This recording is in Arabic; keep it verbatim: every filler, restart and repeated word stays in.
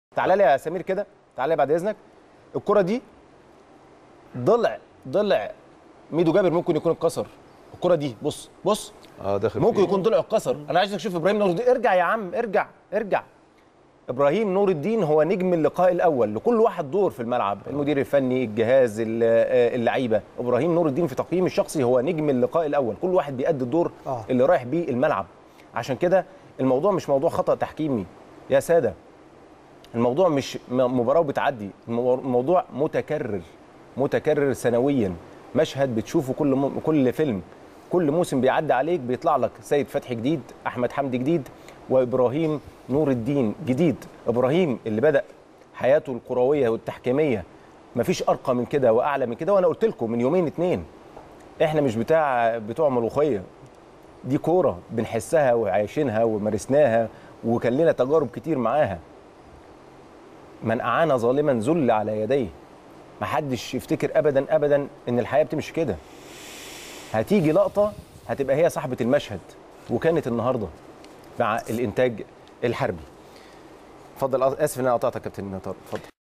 تعالى لي يا سمير كده، تعالى لي بعد اذنك. الكره دي ضلع ضلع ميدو جابر ممكن يكون اتكسر. الكره دي بص بص اه داخل ممكن فيه. يكون ضلع اتكسر. انا عايزك تشوف ابراهيم نور الدين. ارجع يا عم، ارجع ارجع. ابراهيم نور الدين هو نجم اللقاء الاول، لكل واحد دور في الملعب، المدير الفني، الجهاز، اللعيبه. ابراهيم نور الدين في تقييمي الشخصي هو نجم اللقاء الاول، كل واحد بيأدي الدور آه. اللي رايح بيه الملعب. عشان كده الموضوع مش موضوع خطأ تحكيمي يا ساده، الموضوع مش مباراه وبتعدي، الموضوع متكرر متكرر سنويا، مشهد بتشوفه كل م... كل فيلم، كل موسم بيعدي عليك بيطلع لك سيد فتحي جديد، احمد حمدي جديد، وابراهيم نور الدين جديد. ابراهيم اللي بدأ حياته الكرويه والتحكيميه مفيش ارقى من كده واعلى من كده. وانا قلت لكم من يومين اتنين احنا مش بتاع بتوع ملوخيه، دي كوره بنحسها وعايشينها ومارسناها وكان لنا تجارب كتير معاها. من أعان ظالما ذل على يديه. محدش يفتكر ابدا ابدا ان الحياه بتمشي كده. هتيجي لقطه هتبقى هي صاحبه المشهد، وكانت النهارده مع الانتاج الحربي. اتفضل، اسف ان انا قطعتك يا كابتن طارق، اتفضل.